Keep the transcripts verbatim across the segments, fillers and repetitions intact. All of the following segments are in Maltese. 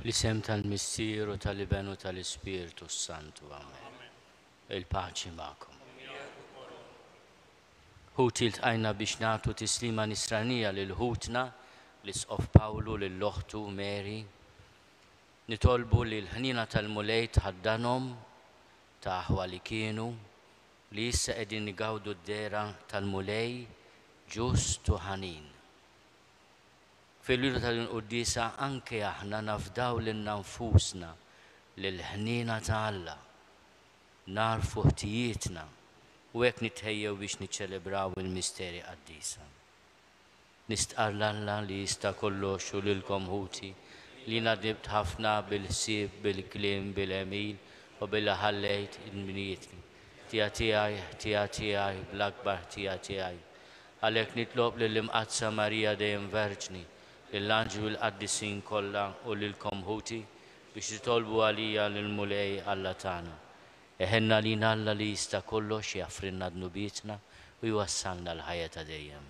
L-isem tal-Missier u tal-Iben u tal-Ispiritu Santu. Amen. Il-paċi ma'kom. Ħuti l-tqajna biex nagħtu tislima nisranija lil ħutna l-Isqof Pawlu lill-oħtu Mary. Nitolbu li l-ħnina tal-mulej tħaddanhom ta' aħwa li kienu li issa qegħdin igawdu d-dera tal-mulej ġust u ħanin. Fil-lila tal-inquddisa anke aħna nafdaw lil nfusna lill-ħnina ta' Alla, narfu ħtijietna u hekk nitħejjew biex niċċelebraw il-misteri qaddisa. Nistqar l-Alla li jista' kollox u lilkom ħuti li nadibt ħafna bil-ħsieb, bil-kliem, bil-emil u bil-ħallejt il-minietni. Tija tiegħi, tija tiegħi, bl-akbar tija tiegħi. Għalhekk nitlob lill-imqazza Marija dejjem Verġni, lill-anġlu l-qaddisin kollha u lilkom ħuti biex titolbu għalija lill-mulej Alla tagħna. Eħenna lina Alla li jista' kollox jaffrinna dnubietna u jwassalna l-ħajja ta' dejjem.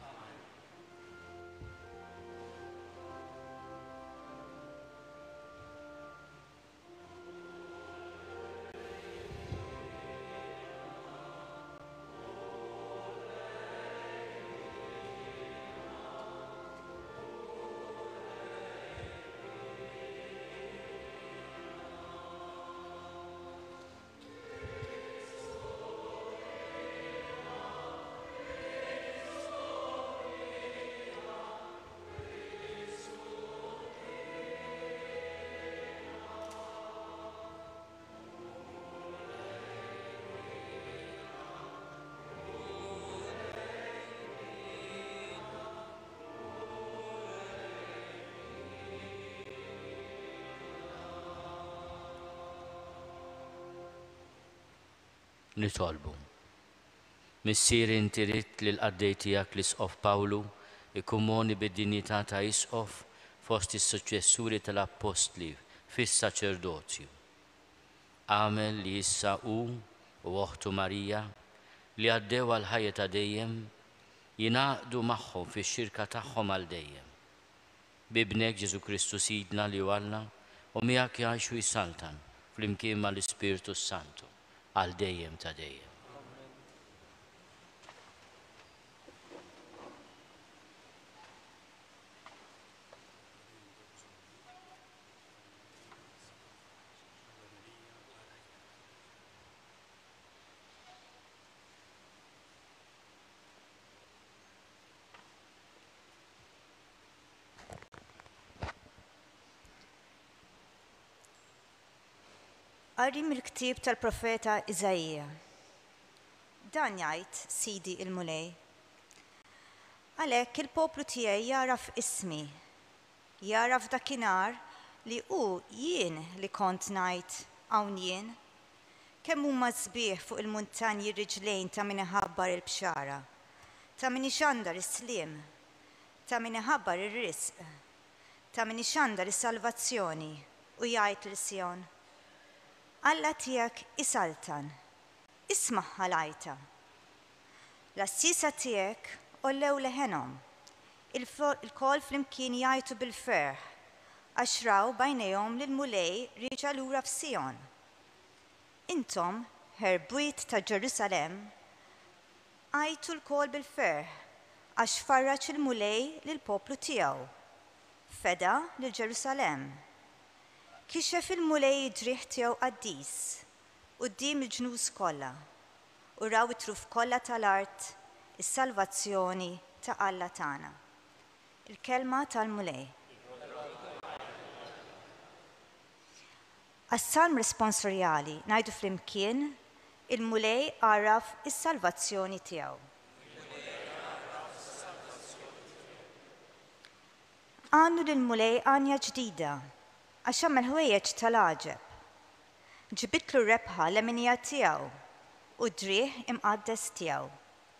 Nitolbu. Missier inti ridt li l-qaddej tiegħek l-Isqof Pawlu ikkumoni bid-dinjità ta' Isqof fost is-suċċessuri tal-Apostli fis-saċerdozju. Għamel li issa hu u oħtu Marija li għaddew għal ħajja ta' dejjem jingħaqdu magħhom fix-xirka tagħhom għal dejjem. Bibnek Ġesu Kristu Sidna li Alla u miegħek jgħixu jsaltan flimkien mal-Ispiritu Santu għal dejjem ta' dejjem. Qari mill-ktieb tal-profeta Iżajija. Dan jgħid Sidi il-Mulej. Għalhekk il-poplu tiegħi jaraf ismi, jaraf dakinhar li hu jien li kont ngħid hawn jien, kemm huma sbieħ fuq il-muntanji riġlejn ta' min iħabbar il-bxara, ta' min ixandar is-sliem, ta' min iħabbar ir-risq, ta' min ixandar is-salvazzjoni u jgħid lil Sjon: Alla tiegħek isaltan, isma' ħalajta. L-assisa tiegħek ollew leħenhom, il-kol flimkien jgħidu bil-ferħ, għax raw bajnejhom lill-mulej rieġa lura f'Sion. Intom, ħerbwiet ta' Ġerusalemm, għajtu l-kol bil-ferħ, għax farraġ il-mulej lill-poplu tiegħu, feda lil Ġerusalemm. Kixef il-mulej id-driħ tiegħu qaddis quddiem il-ġnus kollha u raw it-truf kollha tal-art is-salvazzjoni ta' Alla tagħna. Il-kelma tal-mulej. Għas-salm responsorjali ngħidu flimkien il-mulej għaraf is-salvazzjoni tiegħu. Għandu lill-mulej għanja ġdida għax għamel ħwejjeġ tal-għaġeb. Ġibitlu rebħa l-eminija tiegħu u d-drieħ imqaddes tiegħu.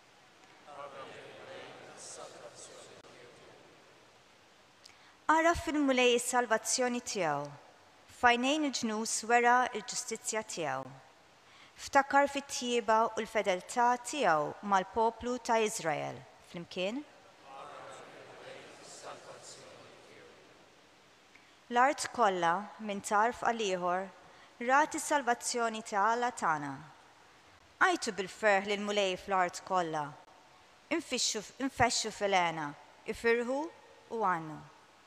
Għaraf fil-mulej is-salvazzjoni tiegħu, f'għajnejn il-ġnus wera l-ġustizzja tiegħu. Ftakar fit-tjieba u l-fedeltà tiegħu mal-poplu ta' Iżrael. Flimkien? L-art kollha minn tarf għal ieħor rat is-salvazzjoni tal-Alla tagħna. Għajtu bil-ferħ lil mulej fl-art kollha. Infexxu fil-għena, ifirħu u għannu.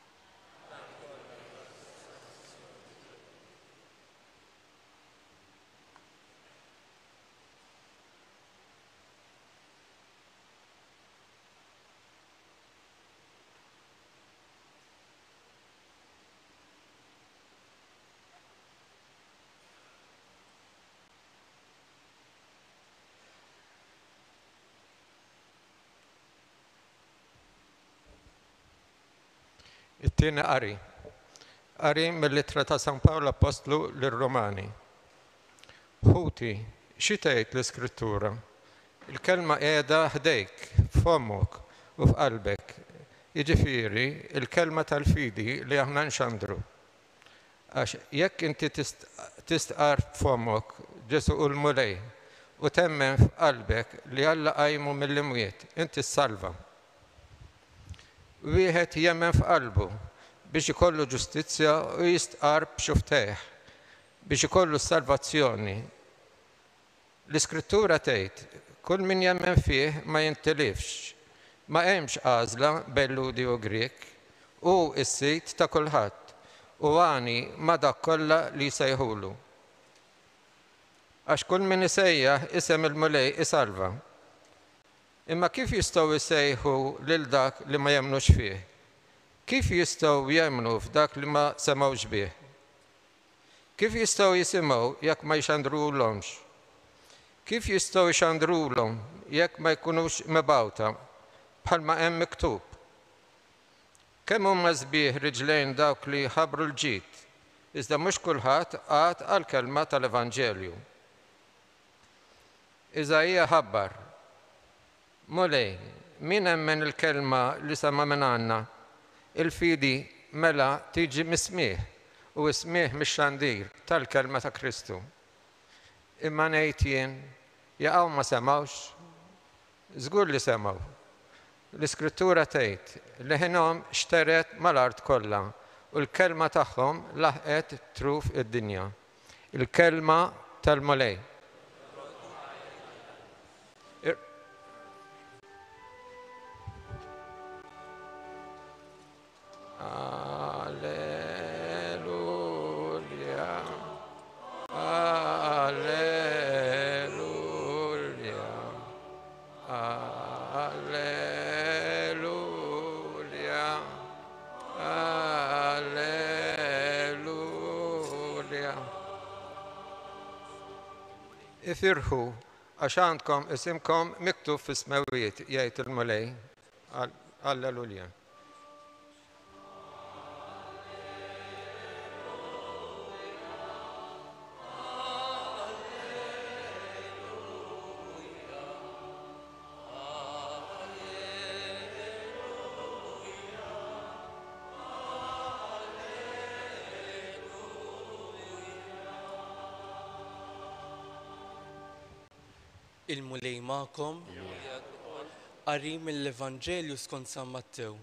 It-tieni qari. Qari mill-Ittra ta' San Pawlu Apostlu lir-Romani. Ħuti, xi tgħid l-Iskrittura? Il-kelma qiegħda ħdejk, f'fomok u f'qalbek. Jiġifieri il-kelma tal-fidi li aħna nxandru. Għax jekk inti tistqar f'fomok Ġesu u l-mulej u temmen f'qalbek li Alla qajmu mill-imwiet, inti s-salva. Wieħed jemmen f'qalbu biex ikollu ġustizzja u jistqar b'xuftejh biex ikollu salvazzjoni. L-Iskrittura tgħid, kull min jemmen fih ma jintilifx, ma hemmx għażla bejn Ludi u Griek, hu s-sit ta' kulħadd u għani ma' dak kollha li jsejħulu. Għax kull min isejjaħ isem il-mulej isalva. Imma kif jistgħu jsejħu lil dak li ma jemnux fih? Kif jistgħu jemnu f'dak li ma semgħux bih? Kif jistgħu jisimgħu jekk ma jxandrulhomx? Kif jistgħu jxandrulhom jekk ma jkunux mibgħuta bħalma hemm miktub? Kemm huma sbieħ riġlejn dawk li ħabbru l-ġid, iżda mhux kulħadd għad għall-kelma tal-Evanġelju. Iżajja ħabbar, mulej, min hemmen il-kelma li sema minn għandna, il-fidi mela tiġi mismieħ u ismieħ mix-xandir tal-kelma ta' Kristu. Imma ngħid jien, jaqgħu ma semgħux, żgur li semgħu. L-Iskrittura tgħid li ħinhom xteret mal-art kollha u l-kelma tagħhom laħqet truf id-dinja. Il-kelma tal-mulej. Alleluia, alleluia, alleluia, alleluia. Ifirħu għax għandkom isimkom miktub fis-smawijiet, jgħid il-mulej. Alleluia. Il-mulej magħkom qari mill-Evanġelju skont San Mattew.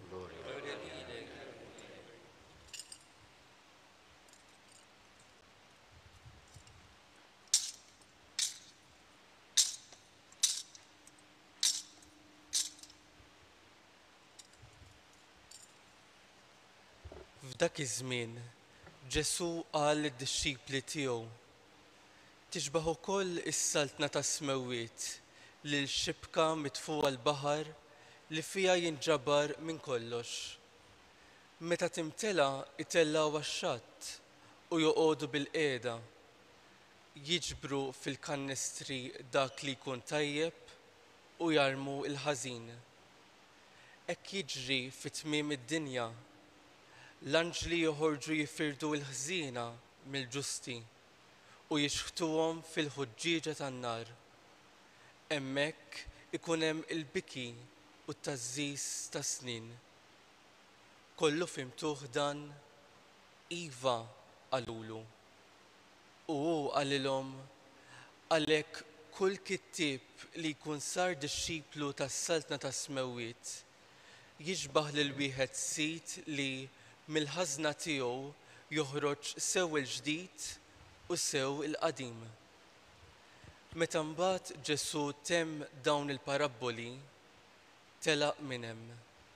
F'dak iż-żmien Ġesu qal lid-dixxipli tiegħu: tixbaħ ukoll is-saltna tas-smewwiet lil xibka mitfuqa l-baħar li fiha jinġabar minn kollox. Meta timtela itellgħu għax-xatt u joqogħdu bil-qiegħda, jiġbru fil-kannistri dak li jkun tajjeb u jarmu l-ħażin. Hekk jiġri fit-tmiem id-dinja. L-anġli joħorġu jifirdu l-ħżiena mill-ġusti u jixħtuhom fil-ħuġġieġa tan-nar. Hemmhekk ikun hemm il-biki u t-tażżiż ta' snin. Kollu fimtuh dan, iva qalulu. U hu qalilhom għalhekk kull kittieb li jkun sar dixxiplu tas-saltna tas-smewwiet jiġbaħ lil wieħed sit li mill-ħażna tiegħu joħroġ sew il-ġdid u sew il-qadim. Meta mbagħad Ġesu temm dawn il-parabboli, telaq minn hemm.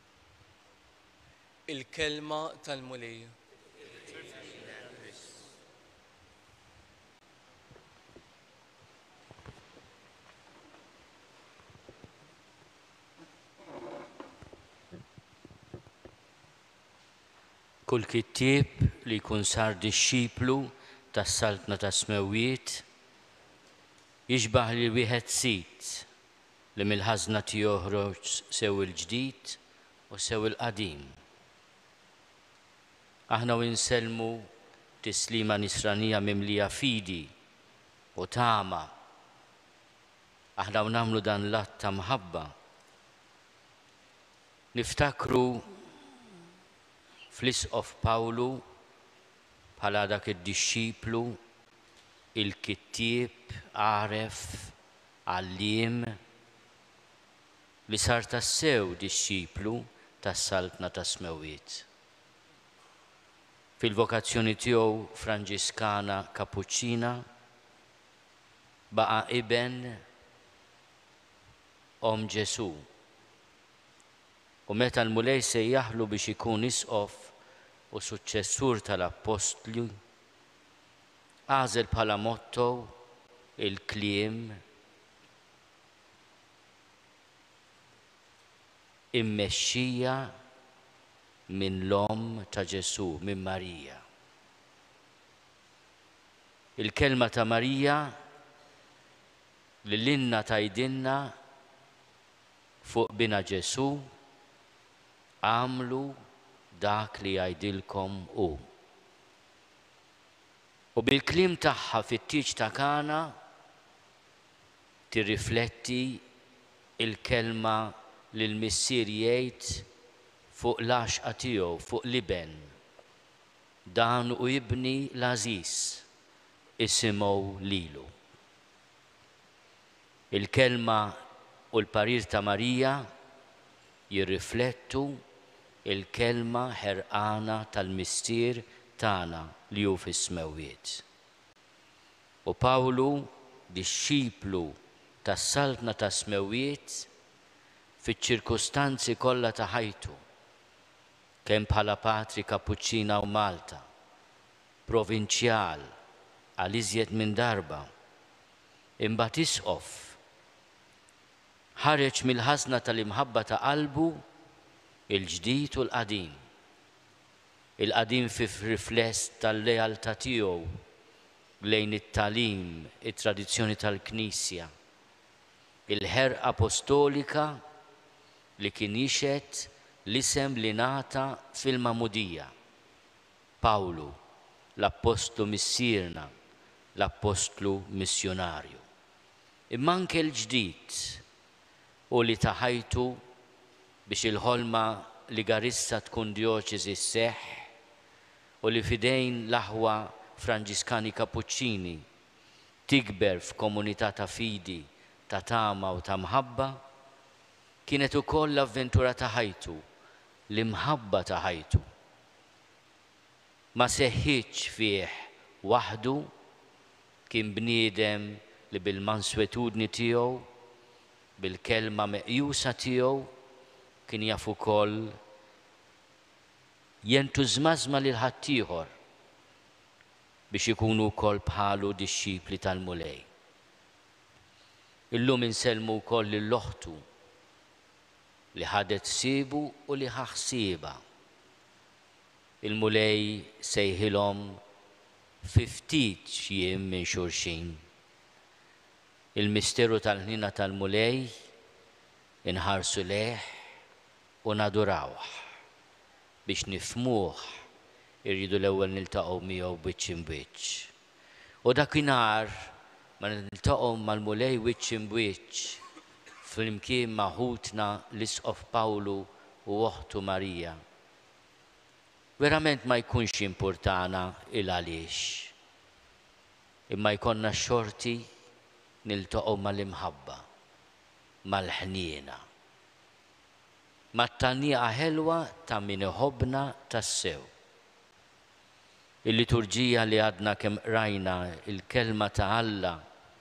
Il-kelma tal-mulej. Kull kittieb li jkun sar dixxiplu tas-saltna ta' Smewwiet jixbaħ li wieħed sit li mill-ħażna tiegħu joħroġ sew il-ġdid u sew il-qadim. Aħna u nsellmu tislima nisranija mimlija fidi u tama. Aħna u nagħmlu dan l-att ta' mħabba. Niftakru fl-isqof Pawlu bħala dak id-dixxiplu, il-kittieb, għaref, għalliem li sar tassew dixxiplu tas-saltna ta' Smewwiet. Fil-vokazzjoni tiegħu Franġiskana Kapuċċina baqa' iben Om Ġesu. U meta l-mulej sejjaħlu biex ikun isqof u suċċessur tal-Apostli, għażel bħala motto il-kliem immexxija minn l-Om ta' Ġesu, minn Marija. Il-kelma ta' Marija li l-inna tajdinna fuq bina Ġesu għamlu dak li jgħidilkom hu. U bil-kliem tagħha fit-tieġ ta' Kana tirrifletti il-kelma li l-missier jgħid fuq l-għaxqa tiegħu, fuq l-iben. Dan u jibni l-Ażiż isimgħu lilu. Il-kelma u l-parir ta' Marija jirriflettu il-kelma ħerqana tal-mistier tagħna li hu fis-Smewwiet. U Pawlu, dixxiplu tas-saltna ta' Smewwiet, fiċ-ċirkustanzi kollha ta' ħajtu, kemm bħala patri Kapuċċina u Malta, provinċjal għal iżjed minn darba, imbagħad isqof, ħareġ mill-ħażna tal-imħabba ta' qalbu il-ġdid u l-qadim. Il-qadim fi rifless tal-lealtà tiegħu lejn it-tagħlim, it-tradizzjoni tal-Knisja, il-ħerqa apostolika li kien jixed l-isem li ngħata fil-Magħmudija. Pawlu, l-Apostlu missierna, l-Apostlu missjonarju. Imma anke l-ġdid u li ta' ħajtu biex il-ħolma li Garissa tkun dioċeżi sseħħ u li fidejn l-aħwa Franġiskani Kapuċċini tikber f'komunità ta' fidi, ta' tama u ta' mħabba, kienet ukoll l-avventura ta' ħajtu, l-imħabba ta' ħajtu. Ma seħħitx fih waħdu, kien bniedem li bil-manswetudni tiegħu, bil-kelma meqjusa tiegħu, kien jaf ukoll jentużmażma lil ħaddieħor biex ikunu wkoll bħalu dixxipli tal-mulej. Illum insellmu wkoll lill-oħtu li ħadet sibu u li ħaħsieba. Il-mulej sejħilhom fi ftit xjiem minn xulxin. Il-misteru tal-ħnina tal-mulej inħarsu lejh u nadurawh. Biex nifhmuh irridu l-ewwel niltaqgħu miegħu wiċċ imwiċċ. U dakinhar ma niltaqgħu mal-mulej wiċċ imwiċċ flimkien ma' ħutna l-isqof Pawlu u oħtu Marija. Verament ma jkunx importana il-għaliex. Imma jkollna xorti niltaqgħu mal-imħabba, mal-ħniena, mat-tannieqa ħelwa ta' min iħobbna tassew. Il-liturġija li għadna kemm rajna il-kelma ta' Alla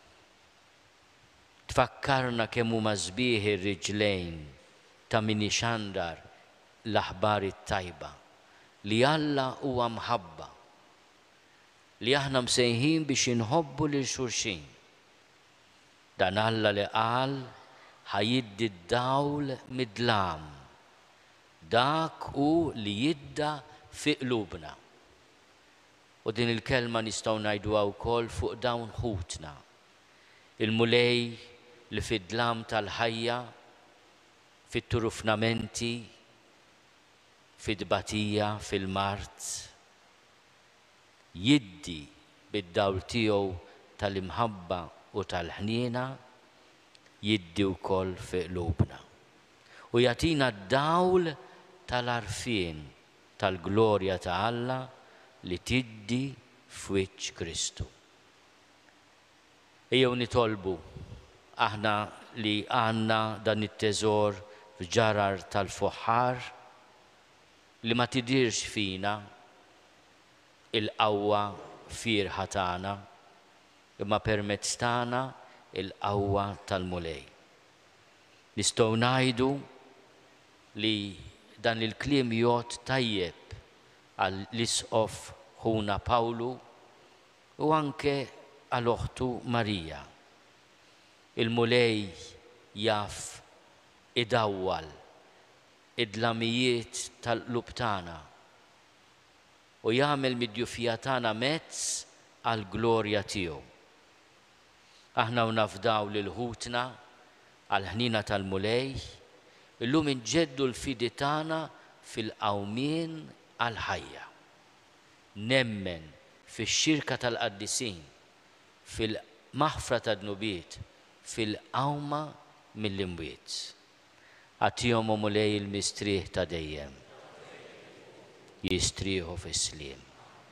tfakkarna kemm huma sbieħ ir-riġlejn ta' min ixandar l-aħbar it-tajba li Alla huwa mħabba li aħna msejħin biex inħobbu lil xulxin. Dan Alla li qal ħajiddi d-dawl mid-dlam. Dak hu li jidda fi qlubna. U din il-kelma nistgħu ngħiduha wkoll fuq dawn ħutna. Il-mulej li fid-dlam tal-ħajja, fit-turufnamenti, fid-batija, fil-mart, jiddi bid-dawl tiegħu tal-imħabba u tal-ħniena, jiddi wkoll fi qlubna. U jagħtina d-dawl tal-għarfien tal-glorja ta' Alla li tiddi f'wiċċ Kristu. Ejjew nitolbu aħna li għandna dan it-teżor f'ġarar tal-fuħħar li ma tidirx fina il-qawwa firħa tagħna imma permezz tagħna il-qawwa tal-mulej. Nistgħu ngħidu li dan il-kliem jgħod tajjeb għall-isqof ħuna Pawlu u anke għall-oħtu Marija. Il-mulej jaf idawwal id-dlamijiet tal-qlub tagħna u jagħmel mid-djufija tagħna mezz għall-glorja tiegħu. Aħna nafdaw lil ħutna għall-ħnina tal-mulej, illum inġeddu l-fidi tagħna fil-qawmien għal-ħajja. Nemmen fix-xirka tal-qaddisin, fil-maħfra tad-nubiet, fil-qawma mill-imwiet. Għatihom mulej il-mistrieħ ta' dejjem. Jistrieħu fis-sliem.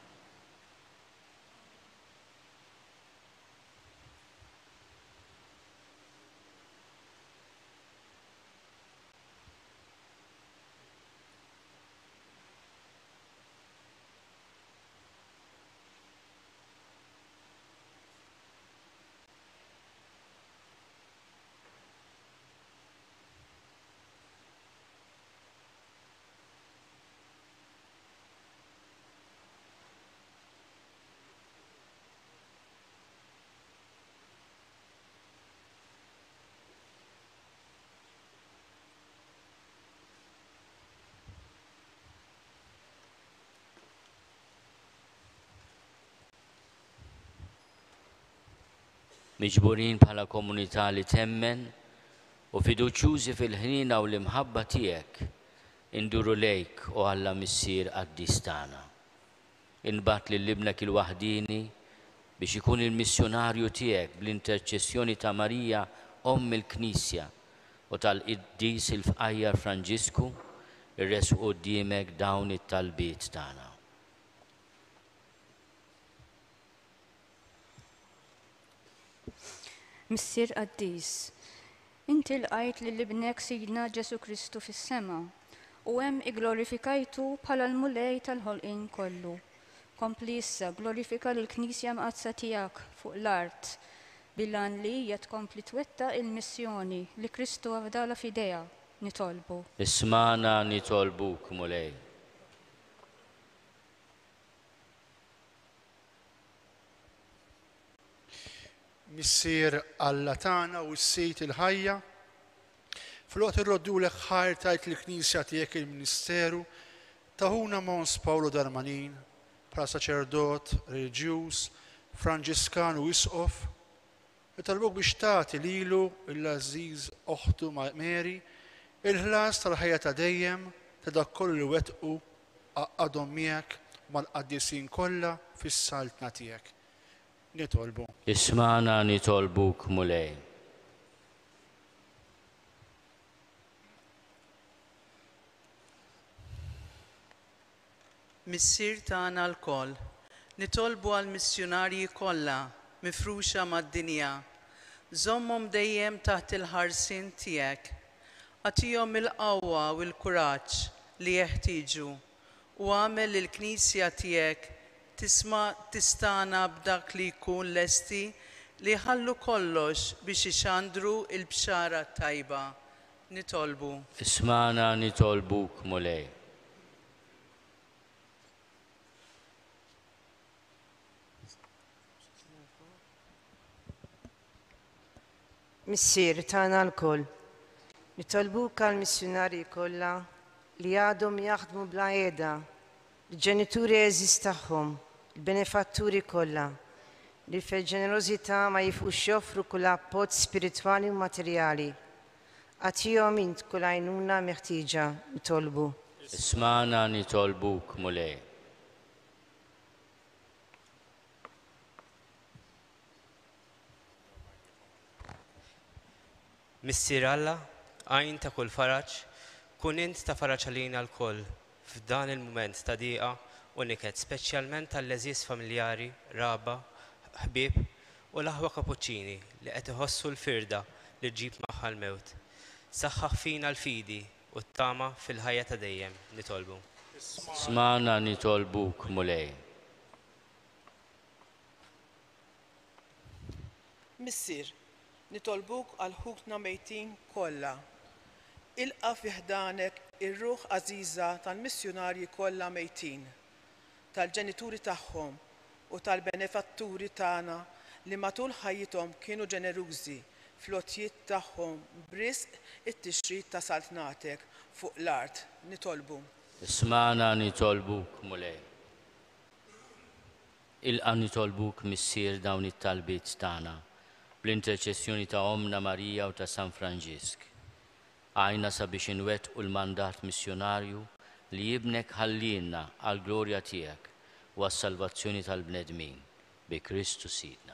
Miġburin bħala komunità li temmen u fiduċjużi fil-ħnina u l-imħabba tiegħek induru lejk u Alla missier qaddis tagħna. Inbat lil ibnek il-waħdini biex ikun il-missjonarju tiegħek bl-interċessjoni ta' Marija Omm il-Knisja u tal-Qiddies il-Fqajjar Franġisku irresqu quddiemek dawn it-talbiet tagħna. Missier Qaddis, inti lqajt lil ibnek Sidna Ġesu Kristu fis-sema u hemm igglorifikajtu bħala l-mulej tal-ħolqien kollu. Kompli issa glorifika lill-Knisja mqazza tiegħek fuq l-art bilan li hija tkompli twettaq il-missjoni li Kristu għafdala f'idejha nitolbu. Ismana nitolbuk mulej. Missier Alla tagħna u s-sejt il-ħajja, fl-waqt irroddulek ħajr tajt l-Knisja tiegħek il-Ministeru taħuna Mons Pawlo Darmanin bħala saċerdot, reliġjuż, Franġiskan u isqof, italbuk biex tagħti lilu l-Ażiż oħtu Mary il-ħlas tal-ħajja ta' dejjem ta' dak kollu li wettqu għaqadhom miegħek mal-qaddisin kollha fis-saltna tiegħek. Nitolbu. Ismana nitolbuk mulej. Missier tagħna l-koll, nitolbu għall-missjonarji kollha mifruxa mad-dinja, żommhom dejjem taħt il-ħarsien tiegħek, għatihom il-qawwa u l-kuraġġ li jeħtieġu u għamel il-Knisja tiegħek tisma tistana b'dak li jkun lesti li ħallu kollox biex ixandru il-bxara tajba. Nitolbu. Ismana nitolbuk mulej. Missier tagħna l-koll, nitolbuk għall-missjonarji kollha li għadhom jaħdmu bla qiegħda, il-ġenituri eżis tagħhom, il-benefatturi kollha, li fil-ġenerożità ma jifqux joffru kull appoġġ spiritwali u materjali. Għatihom int kull għajnuna meħtieġa nitolbu. Ismana nitolbuk mulej. Missier Alla, għajn ta' kull faraġ, kun int ta' faraġ għalina l-koll f'dan il-moment ta' diqa u niket speċjalment tal-leżis familjari, raba, ħbib u l-aħwa kapuċċini li qed iħossu l-firda li ġib magħha l-mewt. Saħħaħ fina l-fidi u t-tama fil-ħajja ta' dejjem nitolbu. Smana nitolbuk mulej. Missier, nitolbuk għal ħutna mejtin kollha. Ilqa fiħdanek ir-ruħ għażiża tal-missjonarji kollha mejtin, tal-ġenituri tagħhom u tal-benefatturi tagħna li matul ħajjithom kienu ġenerużi fl-għotjiet tagħhom brisq it-tixrid ta' saltnatek fuq l-art. Nitolbu. Ismana nitolbuk mulej. Ilqa nitolbuk missier dawn it-talbiet tagħna bl-interċessjoni ta' Omna Marija u ta' San Franġisk. Għajna sabiex inwettqu l-mandat missjonarju li jibnek ħallilna għall-glorja tiegħek u għas-salvazzjoni tal-bnedmin bi Kristu Sidna.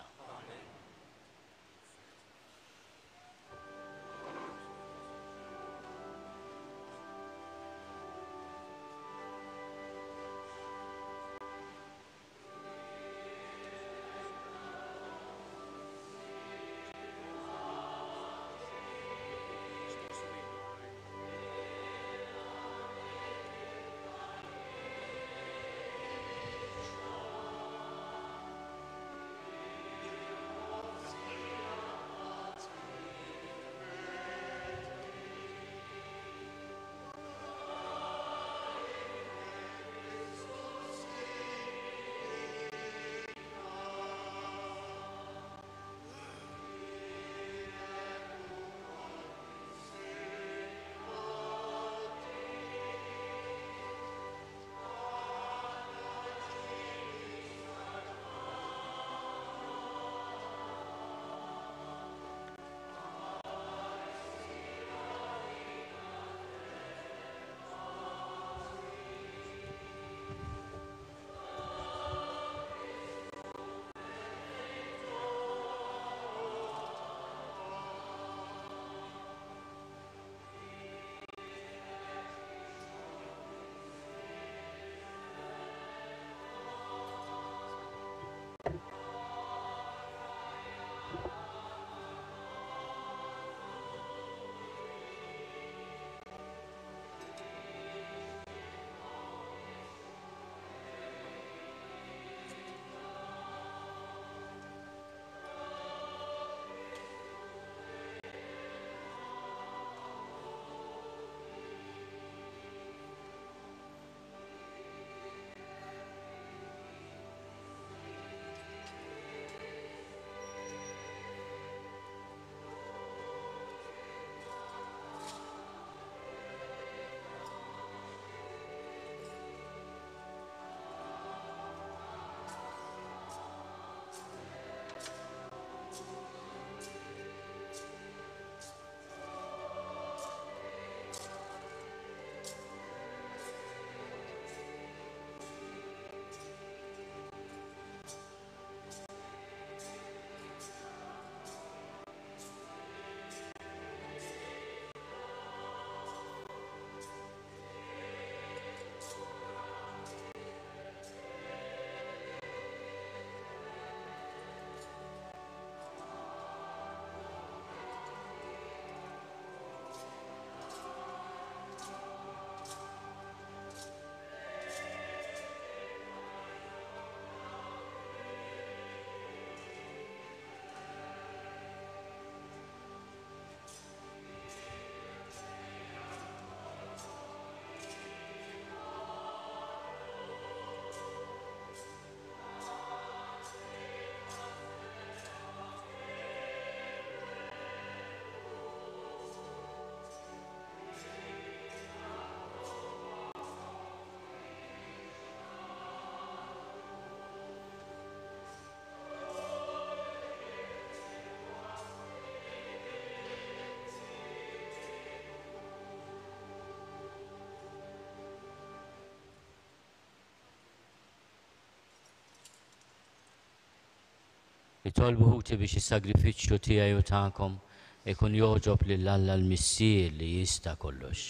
Nitolbu ħuti biex is-sagrifiċċju tiegħi u tagħkom ikun joġob lil Alla l-Missier li jista' kollox.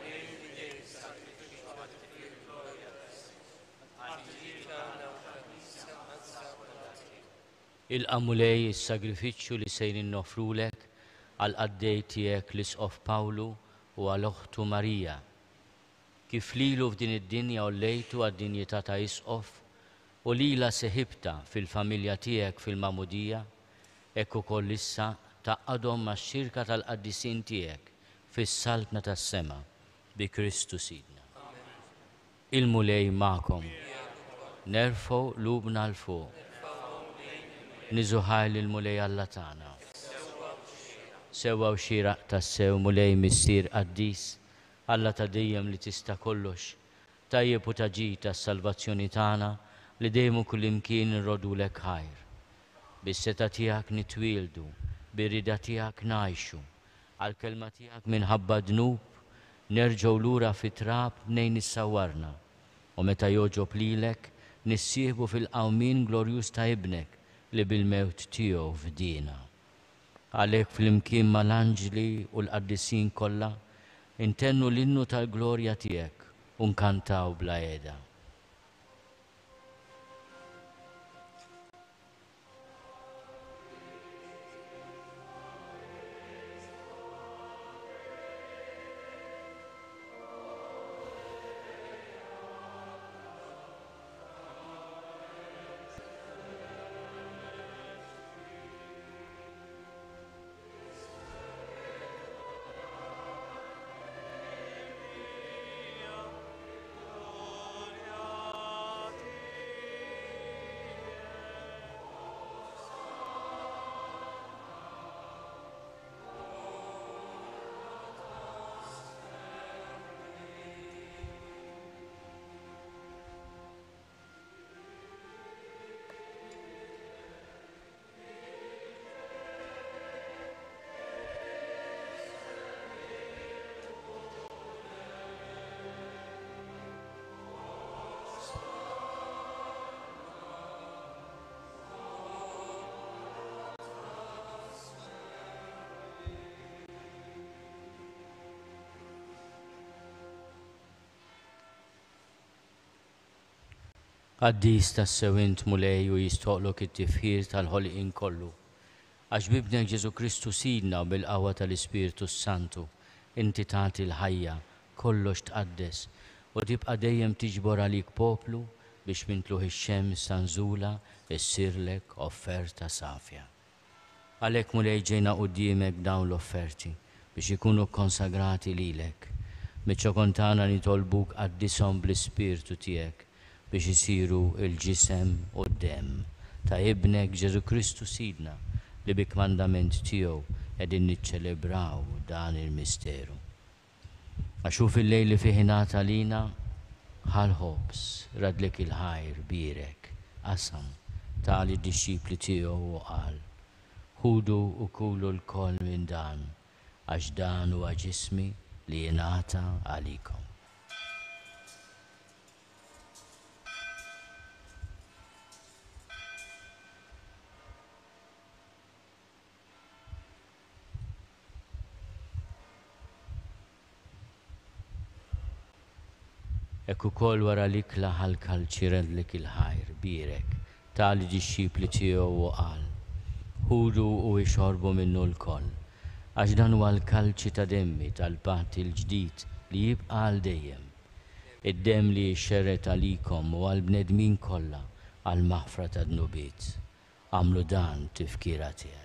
Il-qamulej is-sagrifiċċju li sejrin nofrulek għal qaddej tiegħek l-isqof Pawlu u għal oħtu Marija. Kif lilu f'din id-dinja u lejtu għad-dinjità ta' isqof u lila seħibta fil-familja tiegħek fil-Mamudija, hekk ukoll issa taqadhom max-xirka tal-qaddisin tiegħek fis-saltna tas-sema bi Kristu Sidna. Il-mulej magħkom. Nerfgħu lubna l fuq. Niżuħaj lill-mulej Alla tagħna. Sewwa u xieraq tas-sew mulej missier qaddis, Alla ta' dejjem li tista' kollox, tajjeb u taġid tas-salvazzjoni tagħna li dejjem kullimkien irrodulek ħajr. Bis-seta tiegħek nitwieldu, bir-rida tiegħek ngħixu, għall-kelma tiegħek minħabba dnub nerġgħu lura fit-trab nejn issawwarna u meta joġob lilek nissieħbu fil-qawmin glorjuż ta' ibnek li bil-mewt tiegħu fdina. Għalhekk flimkien mal-anġli u l-qaddisin kollha intennu l-innu tal-glorja tiegħek u nkantaw bla qiegħda. Qaddis tas-sewint mulej u jistoqlok it-tifħir tal-ħolqien kollu. Għax bibnek Ġesu Kristu Sidna u bil-qawwa tal-Ispiritu Santu, inti tagħti l-ħajja kollox tqaddes u tibqa' dejjem tiġbor għalik poplu biex mintluħ ix-xemx sanżula issirlek offerta safja. Għalhekk mulej ġejna quddiemek dawn l-offerti biex ikunu konsagrati lilek. Miċ-ċokon tagħna nitolbuk qaddishom bl-Ispirtu tiegħek biex isiru il-ġisem u d-dem ta' ibnek Ġesu Kristu Sidna li bik mandament tiegħu qegħdin niċċelebraw dan il-misteru. Għaxu fil-lejl li fih ingħata lina ħalħobs radlek il-ħajr birek qasam tali d-dixxipli tiegħu u qal ħudu u kulu l-koll minn dan għax dan huwa ġismi li jingħata għalikom. Ekk ukoll wara l-ikla ħalkalċi redlek il-ħajr birek tali dixxipli tiegħu u qal ħudu u ixorbu minnu l-koll għax dan huwa l-kalċi ta' demmi tal-patt il-ġdid li jibqa' għal dejjem. Id-demm li xxerret għalikom u għall-bnedmin kollha għal maħfra ta' dnubiet. Għamlu dan tifkira tiegħi.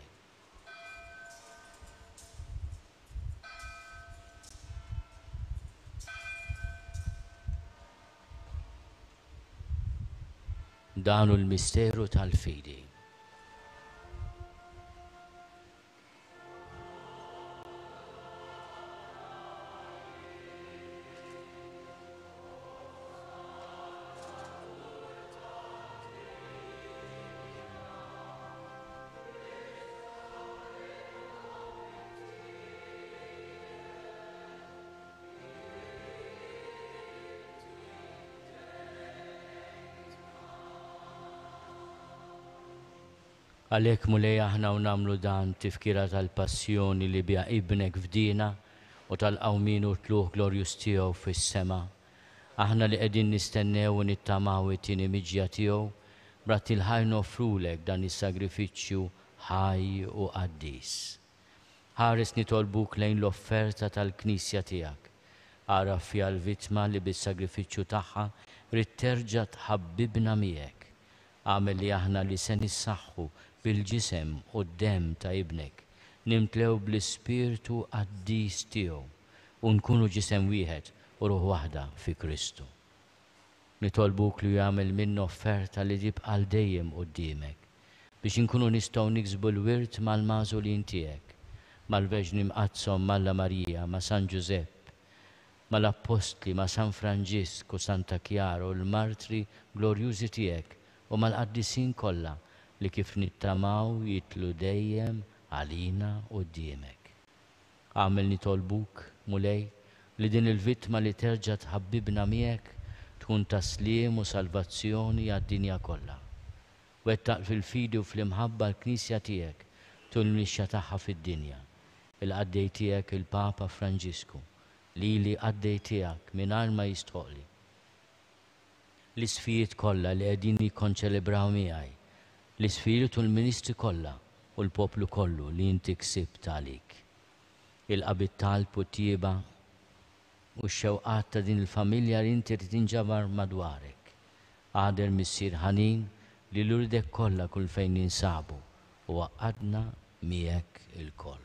Dan hu l-misteru tal-fidi. Għalhekk mulej aħna u nagħmlu dan tifkira tal-passjoni li bija ibnek fdina u tal-qawmin u tluħ glorjus tiegħu fis-sema. Aħna li qegħdin nistennew u nittamaw it-tieni miġja tiegħu brat il-ħaj nofrulek dan is-sagrifiċċju ħaj u qaddis. Ħares nitolbuk lejn l-offerta tal-Knisja tiegħek. Ara fiha l-vittma li bis-sagrifiċċju tagħha rid terġa' tħabbibna miegħek. Għamel li aħna li se nissaħħu bil-ġisem u d-dem ta' ibnek, nimtlew bl-ispirtu qaddis tiegħu u nkunu ġisem wieħed u ruħ waħda fi Kristu. Nitolbuk li jagħmel minna offerta li tibqa' dejjem quddiemek biex inkunu nistgħu niksbu l-wirt mal-magħżulin tiegħek, mal-Verġni Mqazzom Malla Marija, ma' San Giuseppe, mal-Apostli, ma' San Franġisk u Santa Chiara u l-martri glorjużi tiegħek u mal-qaddisin kollha li kif nittamaw jitlu dejjem għalina quddiemek. Għamel nitolbuk mulej li din il-vittma li terġa' tħabbibna miegħek tkun tasliem u salvazzjoni għad-dinja kollha. Wettaq fil-fidi u fl-imħabba l-Knisja tiegħek tul mixja tagħha fid-dinja. Il-qaddej tiegħek il-Papa Franġisku, lili qaddej tiegħek mingħajr ma jistħoqli. L-isfijiet kollha li qegħdin jikkonċelebraw miegħi, l-isfijiet u l-ministri kollha u l-poplu kollu li inti ksibt għalik. Il-qabit talb u tieba u x-xewqat ta' din il-familja li inti trid tinġabar madwarek. Għader missier ħanin li l-uridek kollha kull fejn ninsabu u għaqadna miegħek il-koll.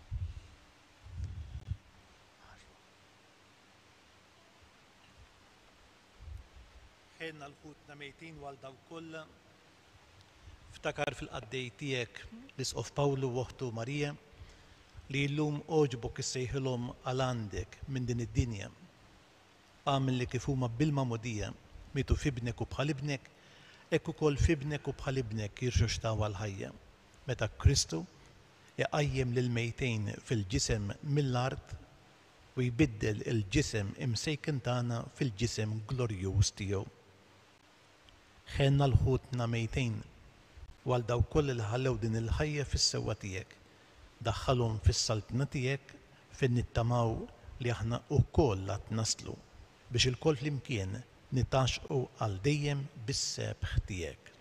ħenna l-ħutna mejtin għal daw kollha ftakar fil-qaddej tiegħek l-Isqof Pawlu u uħtu Marija li llum oġbok issejħilhom għal għandek minn din id-dinja. Għamel li kif huma bil-mamudija mitu fibnek u bħal ibnek, hekk ukoll fibnek u bħal ibnek jirġu xtaw għal ħajja. Meta Kristu iqajjem lil mejtejn fil-ġisem mill-art u jbiddel il-ġisem imsejkin tagħna fil-ġisem glorjuż tiegħu. Ħenna l-ħutna mejtejn u għal daw koll li ħallew din il-ħajja fis-sewwa tiegħek. Daħħalhom fis-saltna tiegħek fejn nittamaw li aħna wkoll qed naslu biex il-koll flimkien nitaxqu għal dejjem bis-sebħ tiegħek.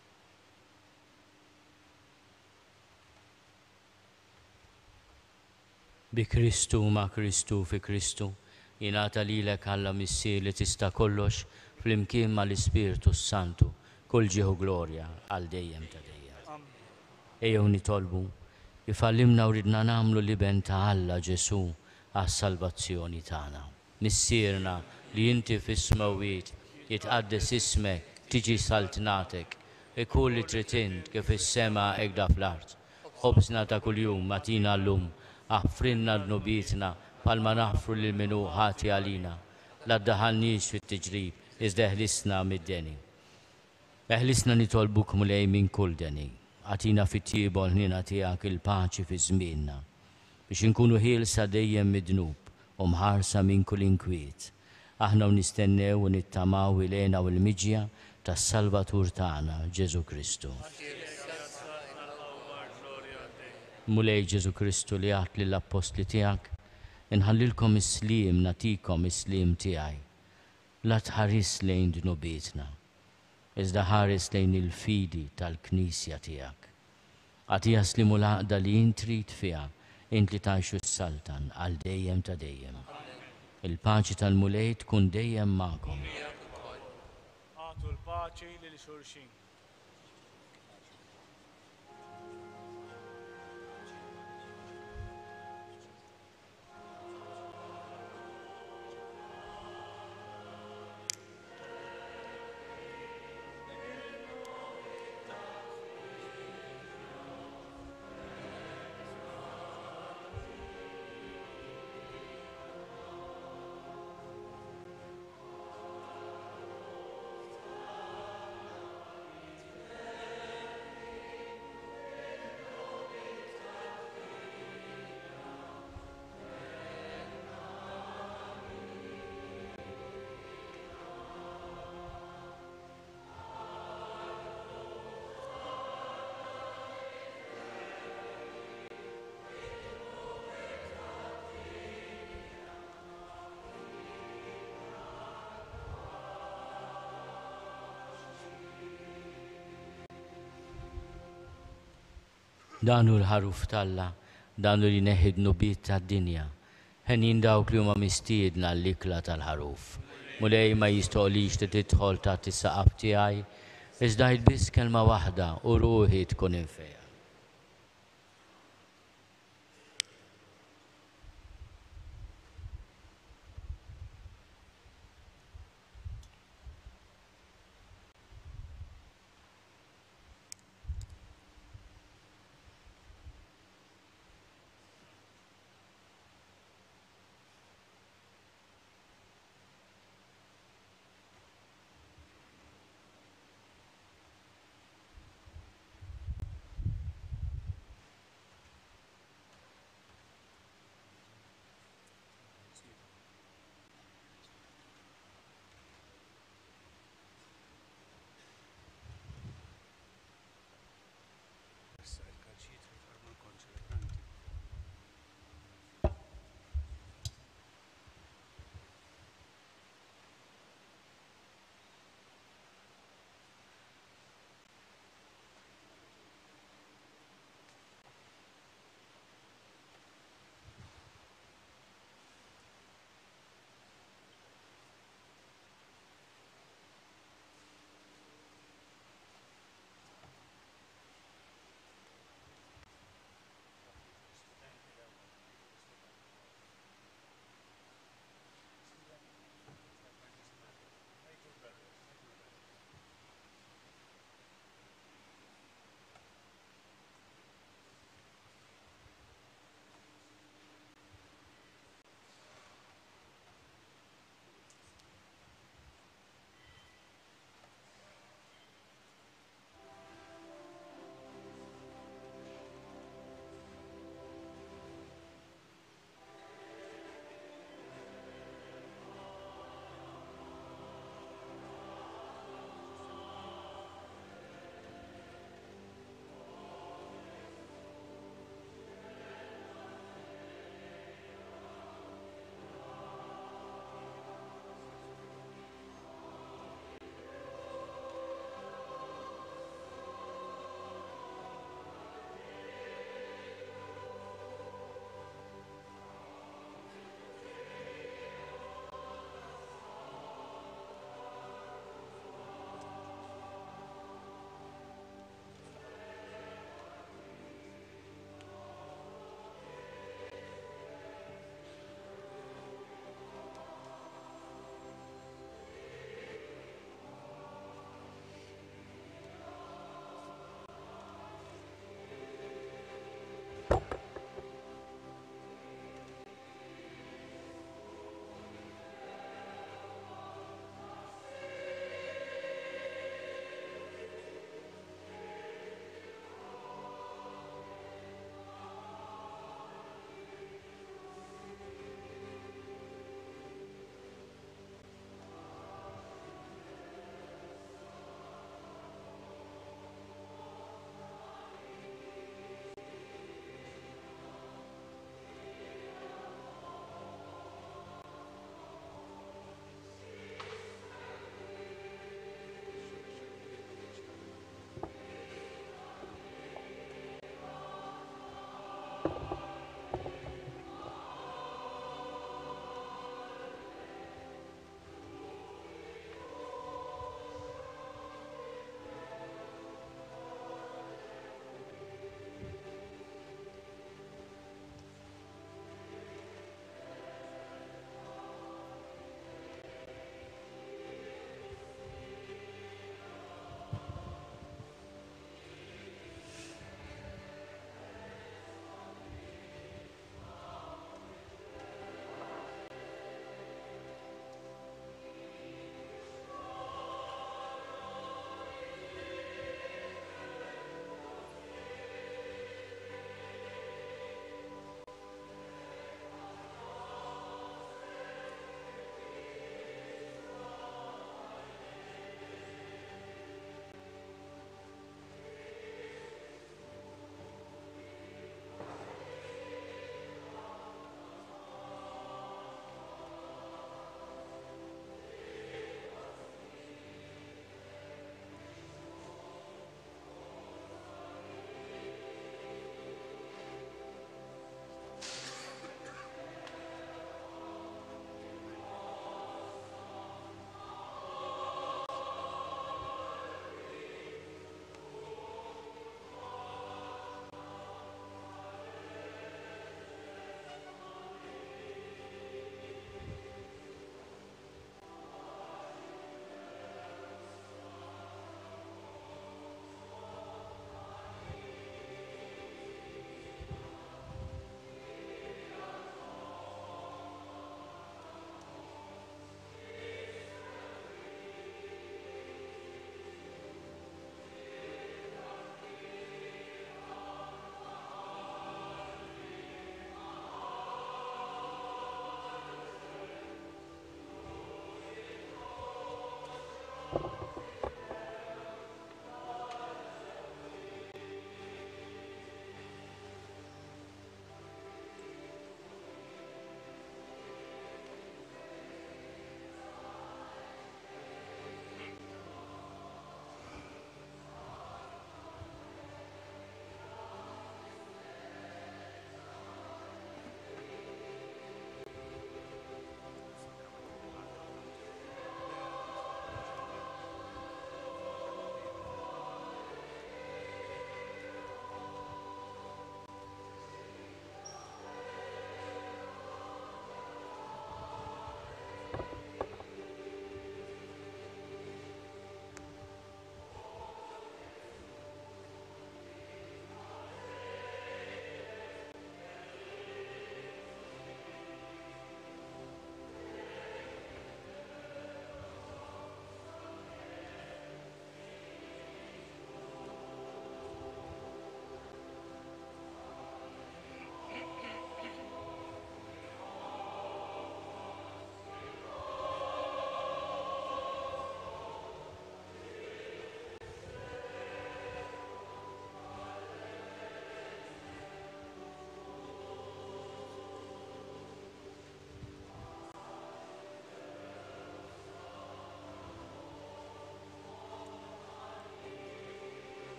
Bi Kristu ma' Kristu fi Kristu jingħata lilek Alla missier li tista' kollox flimkien mal-Ispirtu Santu kull ġieħu glorja għal dejjem ta' dejjem. Ejjew nitolbu ifallimna u ridna nagħmlu liben ta' Alla Ġesu għas-salvazzjoni tagħna. Missierna li inti fis-smawiet jitqaddes ismek, tiġi saltnatek, ikun li trid int kif is-sema hekk fl-art. Ħobżna ta' kuljum matina llum, aħfrinna d-nubietna palma naħfru lil minu ħati għalina. La ddaħalniex fit-tiġrib, iżda eħlisna mid-deni. Eħlisna nitolbuk mulej minn kull deni. Għatina fit-tieba l-ħnina tiegħek il-paċi fi żmienna biex inkunu ħielsa dejjem mid-dnub u mħarsa minn kull inkwiet. Aħna u nistennew u nittamaw ilena u l-miġja tas-Salvatur tagħna Ġesu Kristu. Mulej Ġesu Kristu li għat lill-apostli tiegħek, inħallilkom is-slim natikom is-slim tiegħi. La tħares lejn dnubietna, iżda ħares lejn il-fidi tal-Knisja tiegħek. Għati jaslimu l-għaqda li intrid fiha, int li tgħixu s-saltan għal dejjem ta' dejjem. Il-paċi tal-mulej tkun dejjem magħkom. Għatu l-paċi lil xulxin. danu l-ħaruf talla, danu li neħid nubiet tad-dinja, ħenin dawk li huma mistiedna l-ikla tal-ħaruf. Mulej ma jistoqlix li tidħol ta' tissaqab tiegħi, iżda biss kelma waħda u ruħi tkun infeja.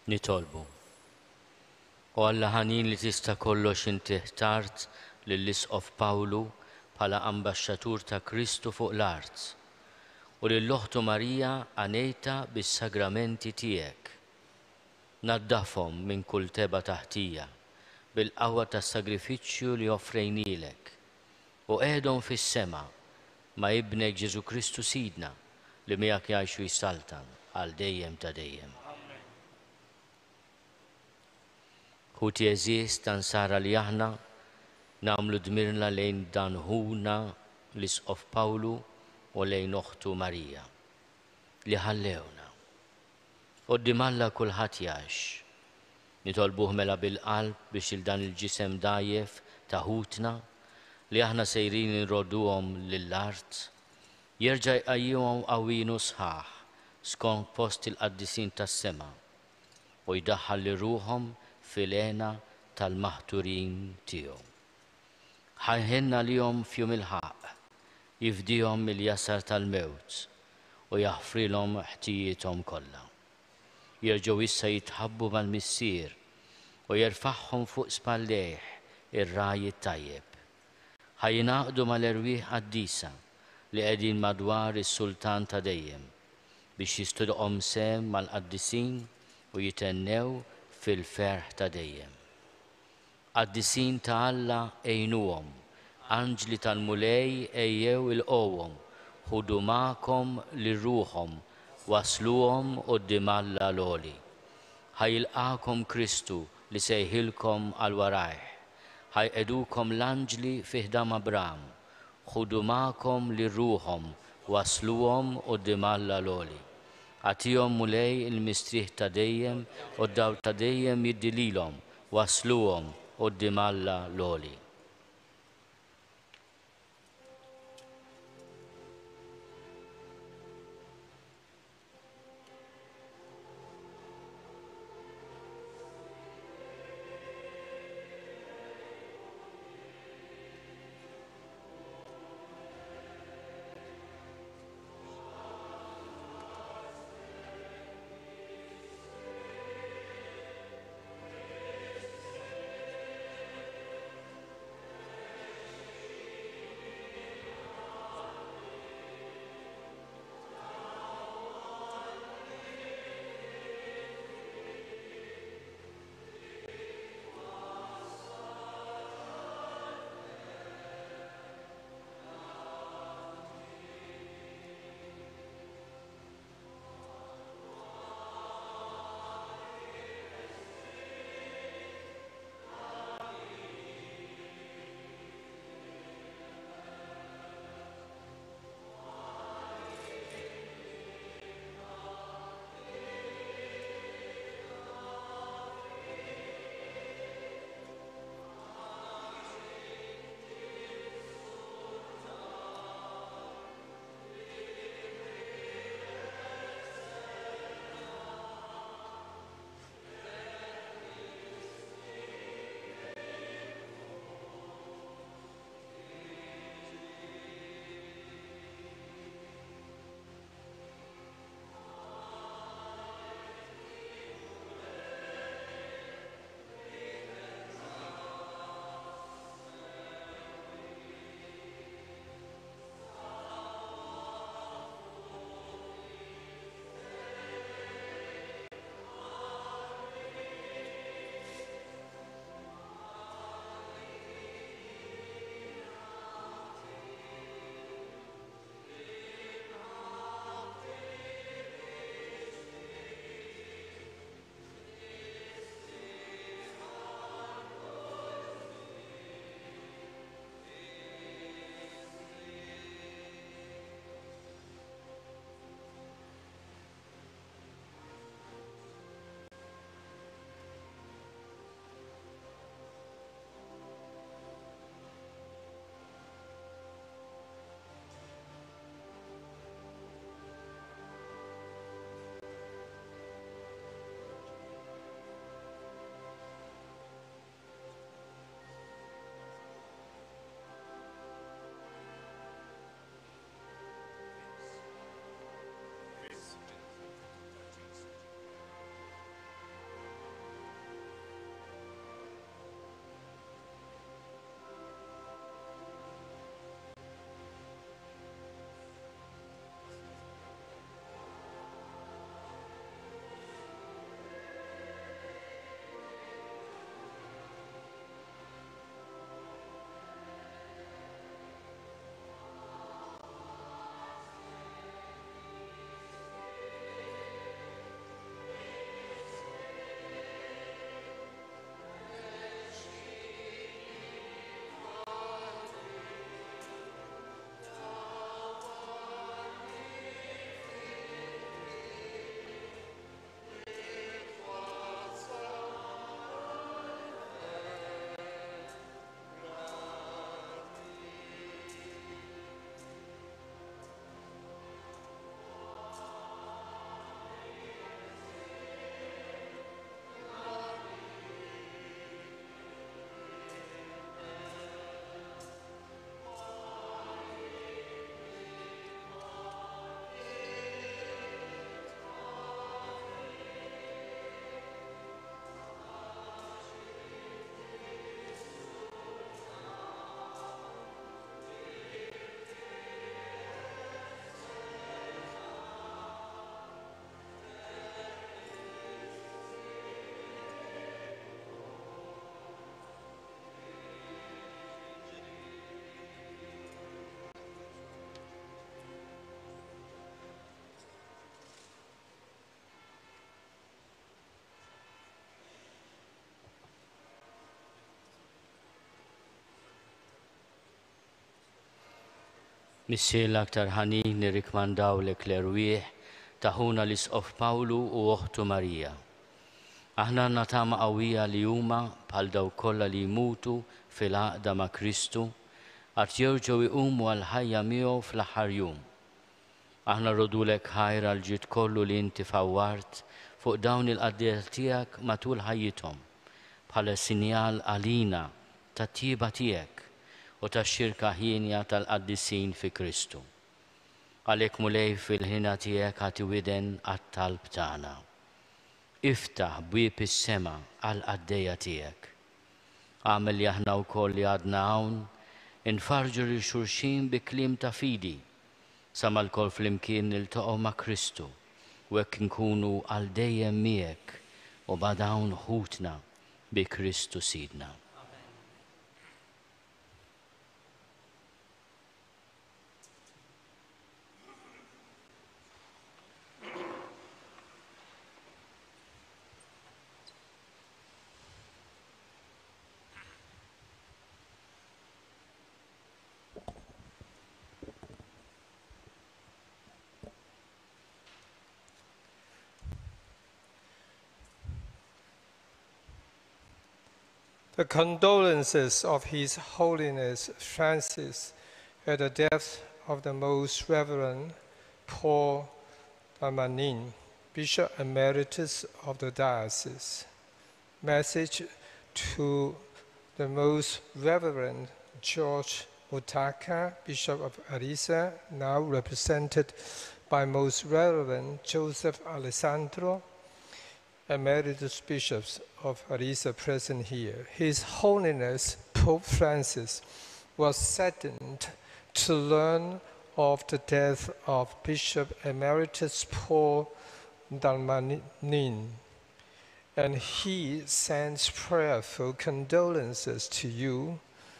nitolbu. U Alla ħanin li tista' kollox inti ħtart lill-Isqof Pawlu bħala ambaxxatur ta' Kristu fuq l-art u lill-Oħtu Marija għanejta bis-sagramenti tiegħek. Naddafhom minn kull teba taħtija bil-qawwa tas-sagrifiċċju li offrejnilek u qiegħdhom fis-sema ma' ibnek Ġesu Kristu Sidna li miegħek jgħixu jissaltan għal dejjem ta' dejjem. Ħuti eżiż tan sara li aħna nagħmlu dmirna lejn dan ħuna l-Isqof Pawlu u lejn Oħtu Marija li ħallewna. Qoddim Alla kulħadd jgħix. Nitolbuh mela bil-qalb biex il dan il-ġisem dajjef ta' ħutna li aħna sejrin nrodduhom lill-art jerġa' jqajjihom qawwin u sħaħ skont post il-qaddisin tas-sema u jdaħħal li ruhom fil-għena tal-maħturin tiegħu. Ħajħenna lihom f'jum il-ħaq, jifdihom mill-jasar tal-mewt u jaħfrilhom ħtijiethom kollha. Jerġgħu issa jitħabbu mal-missier u jerfaħħhom fuq spallejh ir-raj tajjeb. Ħajjingħaqdu mal-erwieħ qaddisa li qegħdin madwar is-Sultan ta' dejjem biex jistudqhom sehem mal-qaddisin u jitennew fil-ferħ ta' dejjem. Qaddisin ta' Alla ejnuhom, anġli tal-mulej ejjew il-qowhom, ħudu magħkom lil ruħhom, wasluhom quddiem Alla l-għoli. Ħajilqakom Kristu li sejħilkom għal warajh, ħajqedukom l-anġli fi ħdam Abraham, ħudu magħkom lil ruħhom, wasluhom quddiem Alla l-għoli. Għatihom mulej il-mistrieħ ta' dejjem u d-dawl ta' dejjem jiddililhom, wasluhom quddiem Alla l-għoli. Missier l-aktar ħanin nirrikmandawlek l-erwieħ taħuna l-isqof Pawlu u uħtu Marija. Aħna għandna tama qawwija li huma bħal daw kollha li jmutu fil-għaqda ma' Kristu għad jerġgħu jqumu għal ħajja miegħu fl-aħħar jum. Aħna rrodulek ħajra l-ġid kollu li inti fawwart fuq dawn il-qaddiet tiegħek matul ħajjithom bħala sinjal għalina tat-tjieba tiegħek u tax-xirka ħienja tal-qaddisin fi Kristu. Għalhekk mulej fil-ħina tiegħek ħati widen għat-talb tagħna. Iftaħ bwieb is-sema għal qaddejja tiegħek. Għamel li aħna wkoll li għadna hawn infarġu lil xulxin bi kliem ta' fidi sa mal-kol flimkien niltaqgħu ma' Kristu u hekk nkunu għal dejjem miegħek u badawn ħutna bi Kristu Sidna. The condolences of His Holiness Francis at the death of the Most Reverend Paul Damanin, Bishop Emeritus of the Diocese. Message to the Most Reverend George Mutaka, Bishop of Arisa, now represented by Most Reverend Joseph Alessandro, Emeritus Bishops of Arisa present here. His Holiness Pope Francis was saddened to learn of the death of Bishop Emeritus Paul Dalmanin, and he sends prayerful condolences to you,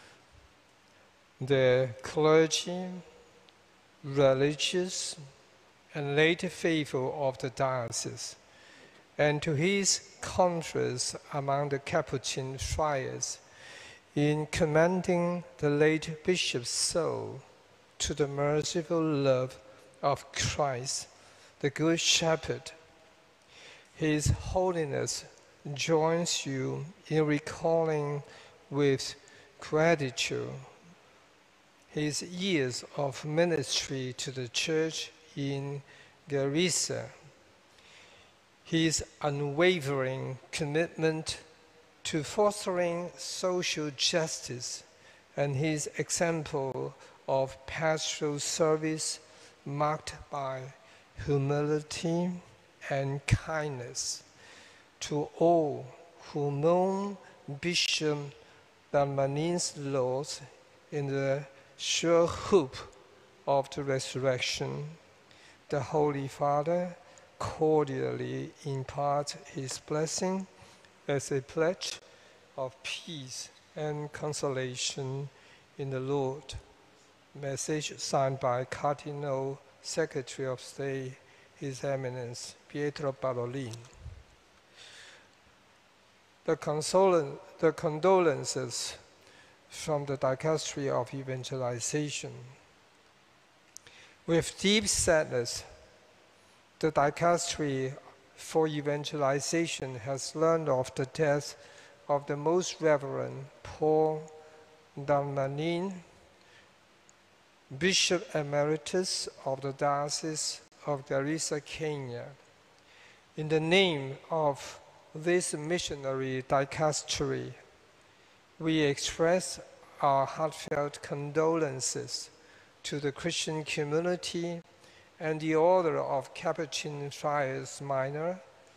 the clergy, religious, and lay faithful of the diocese, and to his conference among the Capuchin friars in commending the late bishop's soul to the merciful love of Christ, the Good Shepherd. His Holiness joins you in recalling with gratitude his years of ministry to the Church in Garissa, his unwavering commitment to fostering social justice, and his example of pastoral service marked by humility and kindness. To all who mourn Bishop Dalmanin's loss in the sure hope of the resurrection, the Holy Father cordially imparts his blessing as a pledge of peace and consolation in the Lord. Message signed by Cardinal Secretary of State, His Eminence Pietro Parolin. The, consolen, the condolences from the Dicastery of Evangelization. With deep sadness, the Dicastery for Evangelization has learned of the death of the Most Reverend Paul Dalmanin, Bishop Emeritus of the Diocese of Garissa, Kenya. In the name of this missionary dicastery, we express our heartfelt condolences to the Christian community and the Order of Capuchin Friars Minor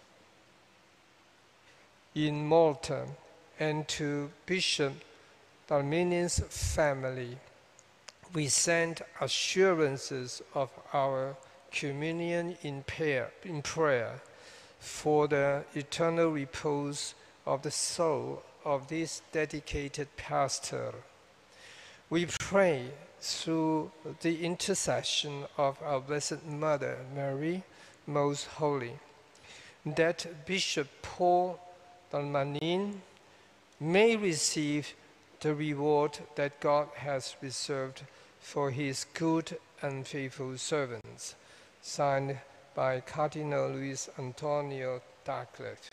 in Malta, and to Bishop Dalmanin's family. We send assurances of our communion in prayer, in prayer for the eternal repose of the soul of this dedicated pastor. We pray through the intercession of our Blessed Mother, Mary, Most Holy, that Bishop Paul Dalmanin may receive the reward that God has reserved for his good and faithful servants, signed by Cardinal Luis Antonio Daclet.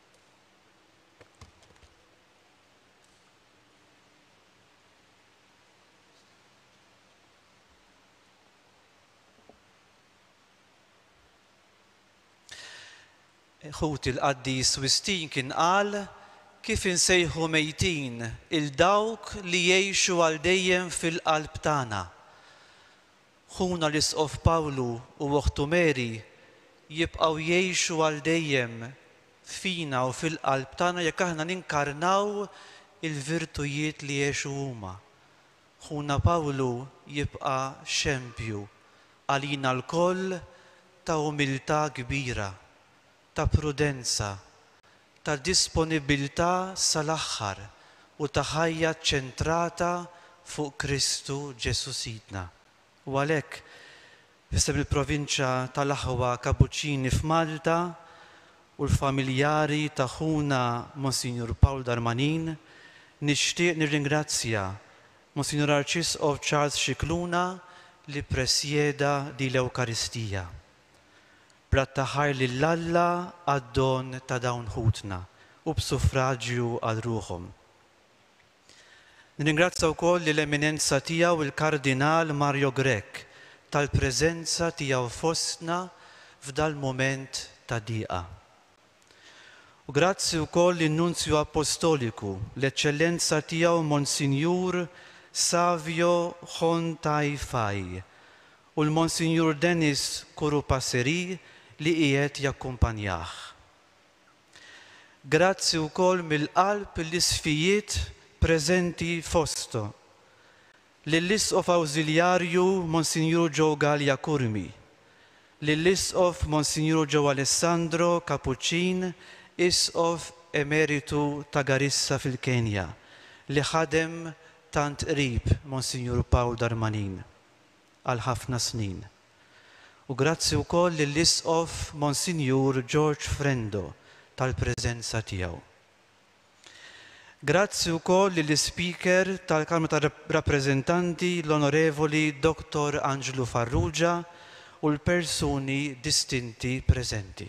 Ħut il-qaddis Wistin kien qal kif insejħu mejtin il-dawk li jgħixu għal dejjem fil-qalb tagħna. Ħuna l-Isqof Pawlu u Uħtu Mary jibqgħu jgħixu għal dejjem fina u fil-qalb tagħna jekk aħna ninkarnaw il-virtujiet li jgħixu huma. Ħuna Pawlu jibqa' xempju għalina l-koll ta' umiltà kbira, ta' prudenza, ta' disponibilità sal-aħħar u ta' ħajja ċentrata fuq Kristu Ġesu Sidna. U għalhekk, fissem il-provinċja tal-Aħwa Kapuċini f'Malta u l-familjari ta' ħuna Monsignor Paul Darmanin, nixtieq nirringrazzja Monsignor Arċisqof Charles Scicluna li presjeda di l-Ewkaristija. Brattaħar li l-Alla għad-don ta' dawn ħutna u b'suffraġġju għal ruħhom. Nirringrazzja wkoll lill-eminenza tiegħu il-Kardinal Mario Grech tal-preżenza tiegħu fostna f'dal mument ta' diqa. U grazzi wkoll lin-Nunzju Apostoliku, l-Eċċellenza tiegħu Monsinjur Savio Hontaj u l-Monsinjur Denis Kurupaseri li qiegħed jakkumpanjah. Grazzi wkoll mill-qalb l-isfijiet preżenti fosto, lill-Isqof Awżiljarju Monsignor Joe Gallia Kurmi, lill-Isqof Monsignor Joe Alessandro Capuccin, Isqof Emeritu ta' Garissa fil-Kenja, li ħadem tant qrib Monsignor Paul Darmanin għal ħafna snin. U grazzi wkoll lill-Isqof Monsignor George Frendo tal-preżenza tiegħu. Grazzi wkoll lill-Speaker tal-Kamra tar-Rappreżentanti l-Onorevoli Doktor Angelo Farrugia u l-persuni distinti preżenti.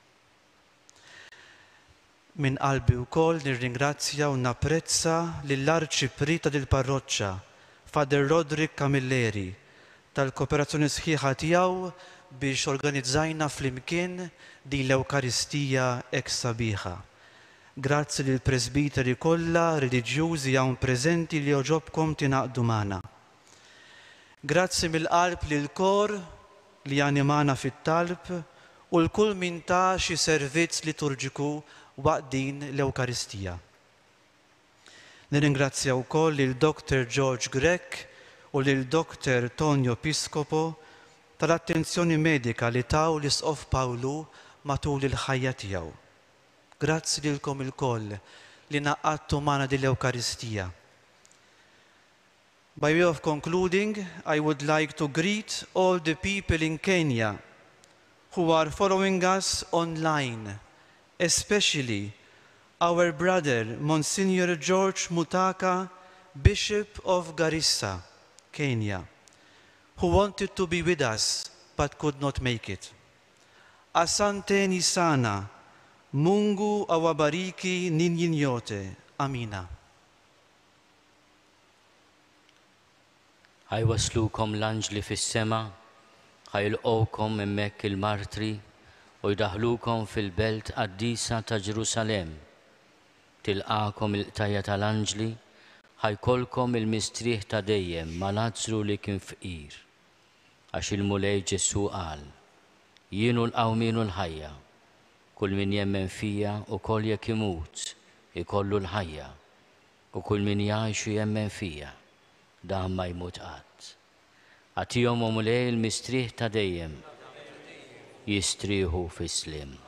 Min qalbi wkoll nirringrazzja u napprezza lill-Arċiprita dil-Parroċċa, Father Roderick Camilleri, tal-kooperazzjoni sħiħa tiegħu biex organizzajna flimkien din l-Ewkaristija hekk sabiħa. Grazzi lill presbiteri kollha reliġjużi hawn preżenti li joġobkom tingħaqdu magħna. Grazzi mill-qalb lill-kor li animana fit-talb u l-kull min ta' xi servizz liturġiku waqt din l-Ewkaristija. Nirringrazzja wkoll lil Doktor George Grech u lil Doktor Tonio Piscopo tal-attenzjoni medika li taw l-Isqof Pawlu matul il-ħajja tiegħu. Grazzi lilkom ilkoll li naqqadtu magħna din l-Ewkaristija. By way of concluding, I would like to greet all the people in Kenya who are following us online, especially our brother Monsignor George Mutaka, Bishop of Garissa, Kenya, who wanted to be with us but could not make it. Asante ni sana, Mungu awabariki ninyi nyote. Amina. ħajwaslukom l-anġli fis-sema, ħajlqowkom hemmhekk il-martri u jdaħlukom fil-belt qaddisa ta' Ġerusalemm. Tilqakom il-qtajja tal-anġli, ħajkolkom il-mistrieħ ta' dejjem ma' Lazzru li kien fqir. Għax il-mulej Ġesu qal, jienu l-qawmin u l-ħajja, kull min jemmen fija u koll jekk imut ikollu l-ħajja, u kull min jgħix u jemmen fija dan ma jmut qatt. Għatihom u mulej il-mistrieħ ta' dejjem jistrieħu fis-slim.